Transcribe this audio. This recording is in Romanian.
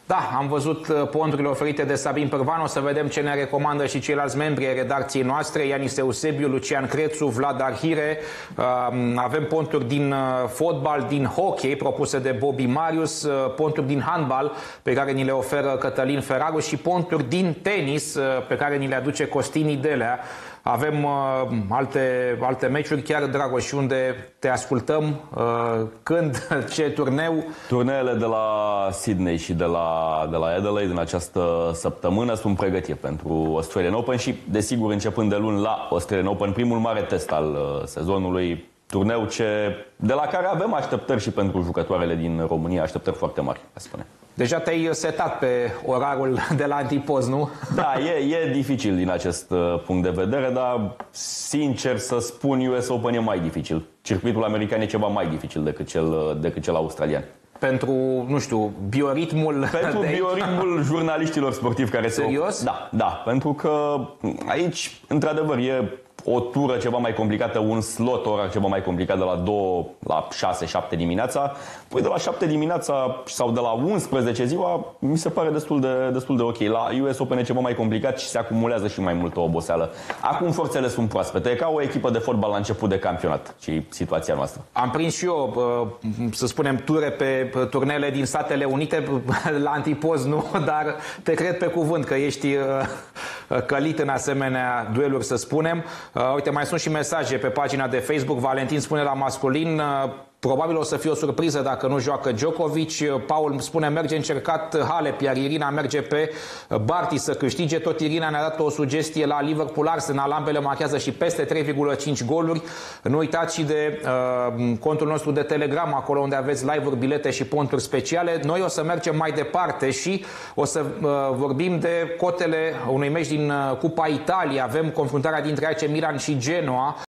Da, am văzut ponturile oferite de Sabin Pârvan, o să vedem ce ne recomandă și ceilalți membri ai redacției noastre, Ianis Eusebiu, Lucian Crețu, Vlad Arhire. Avem ponturi din fotbal, din hockey propuse de Bobby Marius, ponturi din handbal pe care ni le oferă Cătălin Feraru și ponturi din tenis pe care ni le aduce Costin Idelea. Avem alte meciuri, chiar Dragoș, unde te ascultăm, când, ce turneu? Turneele de la Sydney și de la Adelaide în această săptămână sunt pregătiri pentru Australian Open și, desigur, începând de luni la Australian Open, primul mare test al sezonului, turneu de la care avem așteptări și pentru jucătoarele din România, așteptări foarte mari, aș spune. Deja te-ai setat pe orarul de la Antipoz, nu? Da, e dificil din acest punct de vedere, dar sincer să spun, US Open e mai dificil. Circuitul american e ceva mai dificil decât cel australian. Pentru, nu știu, bioritmul... Pentru bioritmul jurnaliștilor sportivi care se... Serios? Da, pentru că aici, într-adevăr, e o tură ceva mai complicată, un slot orar ceva mai complicat de la 2 la 6-7 dimineața. Păi de la 7 dimineața sau de la 11 ziua mi se pare destul de ok. La US Open e ceva mai complicat și se acumulează și mai multă oboseală. Acum forțele sunt proaspete. E ca o echipă de fotbal la început de campionat și situația noastră. Am prins și eu, să spunem, ture pe turnele din Statele Unite, la Antipoz nu, dar te cred pe cuvânt că ești călit în asemenea dueluri, să spunem. Uite, mai sunt și mesaje pe pagina de Facebook. Valentin spune la masculin: probabil o să fie o surpriză dacă nu joacă Djokovic. Paul spune: merge încercat Halep, iar Irina merge pe Barty să câștige. Tot Irina ne-a dat o sugestie la Liverpool Arsenal, ambele marchează și peste 3,5 goluri. Nu uitați și de contul nostru de Telegram, acolo unde aveți live-uri, bilete și ponturi speciale. Noi o să mergem mai departe și o să vorbim de cotele unui meci din Cupa Italia. Avem confruntarea dintre AC Milan și Genoa.